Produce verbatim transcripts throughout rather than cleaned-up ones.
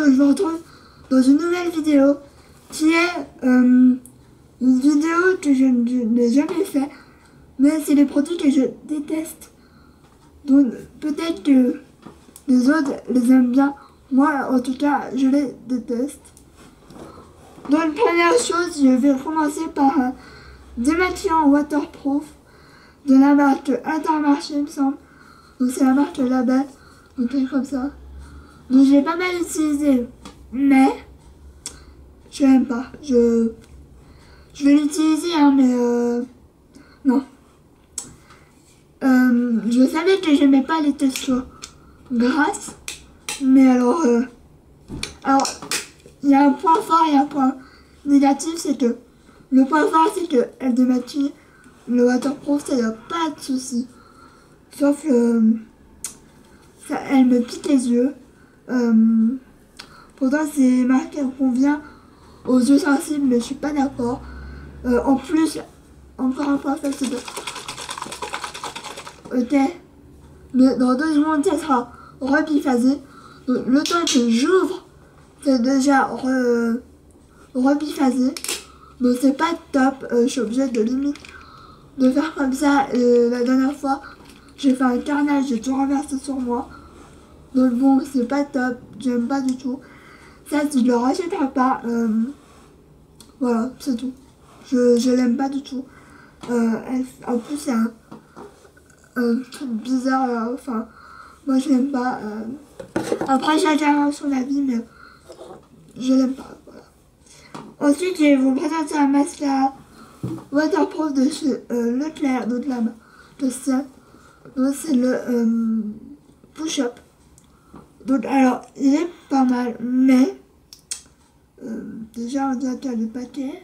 que je vous retrouve dans une nouvelle vidéo qui est euh, une vidéo que je n'ai jamais fait, mais c'est des produits que je déteste. Donc peut-être que les autres les aiment bien, moi en tout cas je les déteste. Donc première chose, je vais commencer par un démaquillant waterproof de la marque Intermarché il me semble. Donc c'est la marque Label, donc c'est comme ça. Donc j'ai pas mal utilisé, mais je l'aime pas. Je, je vais l'utiliser hein, mais euh, non. Euh, je savais que j'aimais pas les textures grasses, mais alors, euh, alors il y a un point fort et un point négatif, c'est que le point fort c'est que elle démaquille le waterproof, ça y a pas de souci. Sauf que ça, elle me pique les yeux. Euh, pourtant c'est marqué qu'on vient aux yeux sensibles, mais je suis pas d'accord. Euh, en plus, encore un point faible, c'est de... Ok, mais dans deux secondes ça sera rebiphasé. Donc le temps que j'ouvre, c'est déjà re... rebiphasé. Donc c'est pas top, euh, je suis obligée de limite de faire comme ça. Et la dernière fois, j'ai fait un carnage, j'ai tout renversé sur moi. Donc bon, c'est pas top, j'aime pas du tout. Ça, je le rachèterai pas. Euh, voilà, c'est tout. Je, je l'aime pas du tout. Euh, elle, en plus, c'est un, un truc bizarre. Là. Enfin, moi, je l'aime pas. Euh. Après, chacun son avis, mais je l'aime pas. Voilà. Ensuite, je vais vous présenter un mascara waterproof de chez euh, Leclerc, donc là, de ça. Donc, c'est le euh, push-up. Donc, alors, il est pas mal, mais euh, déjà, on dirait qu'il y a des paquets.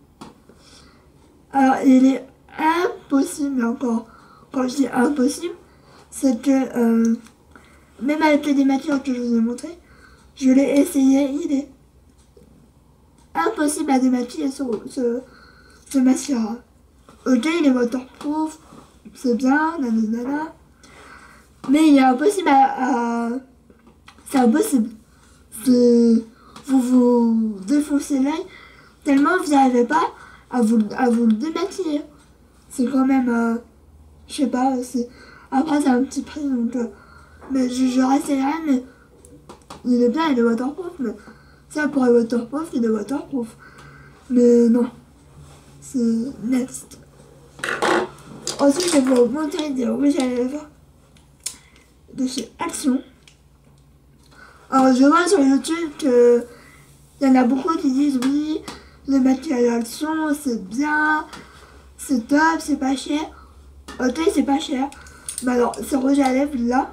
Alors, il est impossible encore. Quand je dis impossible, c'est que euh, même avec les démaquillants que je vous ai montré, je l'ai essayé, il est impossible à démaquiller ce, ce, ce mascara. Ok, il est waterproof, c'est bien, nanana, mais il est impossible à... à c'est impossible. Vous vous défoncez l'œil tellement vous n'arrivez pas à vous, à vous le démaquiller. C'est quand même... Euh, je sais pas, c'est... Après c'est un petit prix donc... Euh, mais je, je resterai, mais... Il est bien, il est waterproof, mais... Ça pour être waterproof, il est waterproof. Mais non. C'est next. Ensuite je vais vous montrer des rouges à lèvres de chez Action. Alors je vois sur YouTube que il y en a beaucoup qui disent oui, le maquillage Action c'est bien, c'est top, c'est pas cher. Ok, c'est pas cher. Mais alors, ce rouge à lèvres là,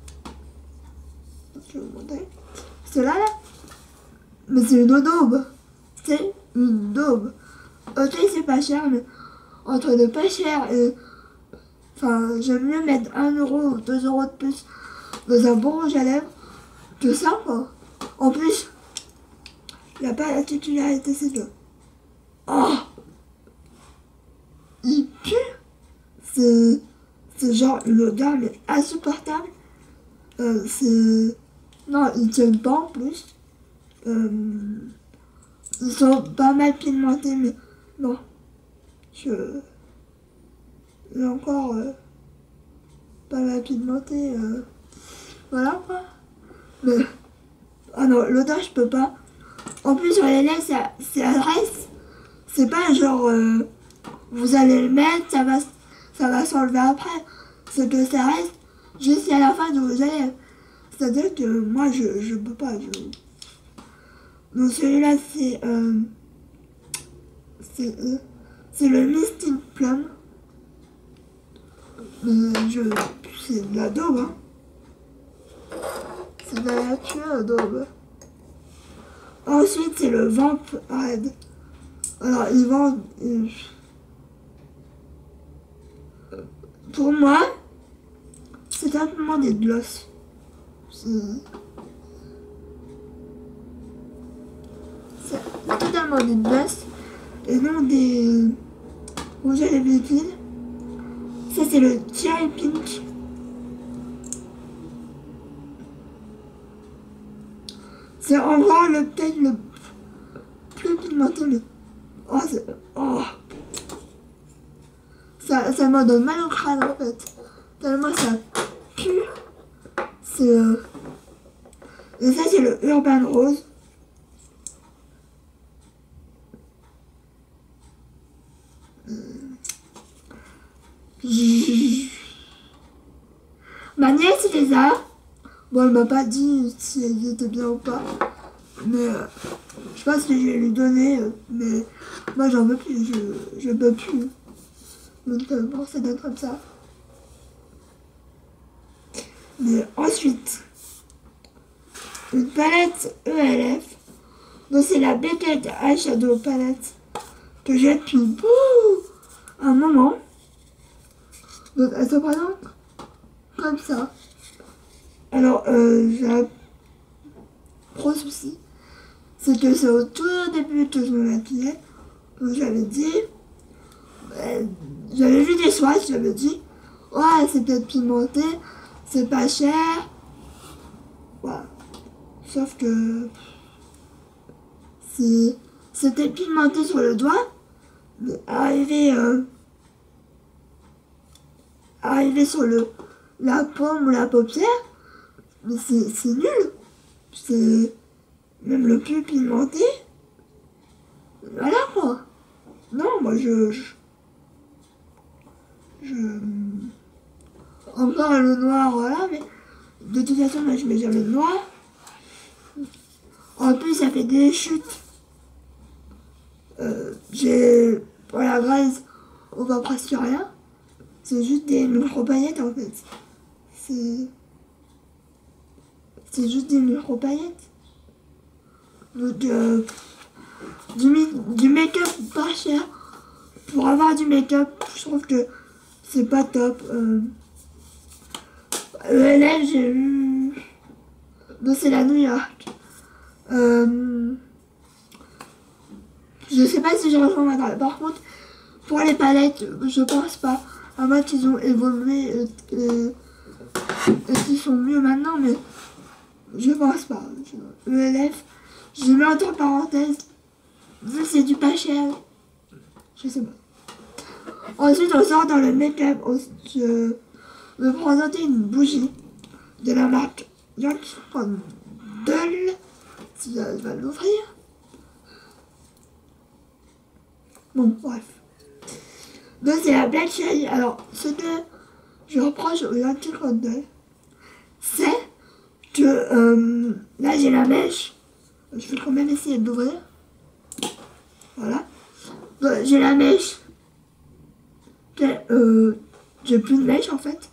je vais vous montrer. Cela là, mais c'est une daube. C'est une daube. Ok, c'est pas cher, mais entre le pas cher et... Enfin, j'aime mieux mettre un euro ou deux euros de plus dans un bon rouge à lèvres que ça, quoi. En plus, il n'y a pas la titularisation, c'est que... Oh, il pue. C'est... C'est genre une odeur, mais insupportable. Euh, c'est... Non, ils tiennent pas en plus. Euh... Ils sont pas mal pigmentés, mais... Non. Je... J'ai encore... Euh... Pas mal pigmenté, euh... Voilà, quoi. Mais... Ah non, l'odeur, je peux pas. En plus, sur les lèvres, ça, ça reste. C'est pas genre... Euh, vous allez le mettre, ça va, ça va s'enlever après. C'est que ça reste jusqu'à la fin de vos lèvres. C'est-à-dire que moi, je, je peux pas. Je... Donc celui-là, c'est... Euh, c'est euh, c'est le Mystic Plum. Mais je... C'est de la daube, hein. C'est de la pure daube. Ensuite, c'est le Vamp Red. Alors, ils vendent... Ils... Pour moi, c'est simplement des glosses. C'est totalement des glosses et non des rouges à lèvres liquides. Ça, c'est le Cherry Pink. C'est encore le peut-être le plus pigmenté, mais oh, c'est... Oh. Ça, ça me donne mal au crâne en fait. Tellement ça pue. C'est... Euh... Et ça c'est le Urban Rose. Ma nièce les a. Bon, elle m'a pas dit si elles étaient bien ou pas. Mais euh, je pense que je vais lui donner. Euh, mais moi j'en veux plus. Je, je peux plus. Donc euh, bon, ça donne comme ça. Mais ensuite, une palette E L F. Donc c'est la Beckett Eyeshadow Palette que j'ai depuis bouh, un moment. Donc elle se présente comme ça. Alors euh, j'ai un gros souci. C'est que c'est au tout début que je me maquillais. Donc j'avais dit. Euh, j'avais vu des swatchs, j'avais dit. Ouais, c'est peut-être pimenté. C'est pas cher. Voilà. Sauf que. C'était pimenté sur le doigt. Mais arrivé. Euh, arrivé sur le la paume ou la paupière, mais c'est nul. C'est même le plus pimenté. Voilà quoi. Non, moi je... Je... je... Encore le noir, voilà, mais de toute façon, moi je mets jamais le noir. En plus, ça fait des chutes. Euh, J'ai... Pour la graisse, on voit presque rien. C'est juste des micro-paillettes en fait. C'est... C'est juste des micro-paillettes. Donc, euh, du, du make-up pas cher. Pour avoir du make-up, je trouve que c'est pas top. Euh, E L F, j'ai eu... Non, c'est la New York. Euh, je sais pas si je rejoins ma... Par contre, pour les palettes, je pense pas. À moins qu'ils ont évolué et, et, et qu'ils sont mieux maintenant, mais je pense pas. E L F, je mets entre parenthèses, vu que c'est du pas cher, je sais pas. Ensuite, on sort dans le make-up. Je vais présenter une bougie de la marque Yankee Candle. Si je vais l'ouvrir. Bon, bref. Donc, c'est la Black Cherry. Alors, ce que je reproche au Yankee Candle, c'est que euh, là, j'ai la mèche. Je vais quand même essayer de l'ouvrir. Voilà. J'ai la mèche. Euh, j'ai plus de mèche en fait.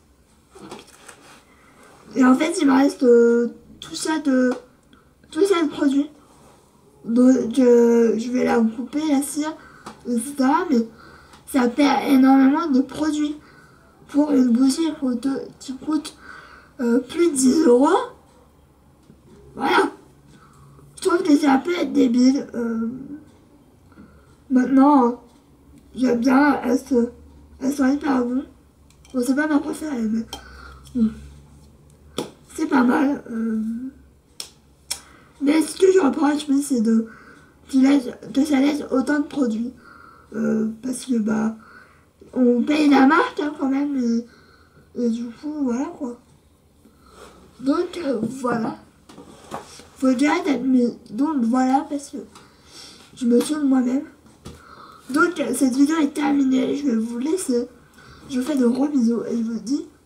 Et en fait, il me reste euh, tout ça de tout ça de produit. Donc, euh, je vais la couper, la cire, et cetera. Mais ça perd énormément de produits pour une bougie qui coûte euh, plus de dix euros. Voilà. Je trouve que ça peut être débile. Euh, maintenant, j'aime bien, elle se, elle sont hyper bon. Bon, c'est pas ma préférée, mais bon. C'est pas mal. Euh, mais ce que je reproche, c'est de que ça laisse autant de produits. Euh, parce que, bah, on paye la marque hein, quand même. Et, et du coup, voilà quoi. Donc, euh, voilà. Faut déjà être mis. Donc, voilà, parce que je me saoule moi-même. Donc, cette vidéo est terminée. Je vais vous laisser. Je vous fais de gros bisous et je vous dis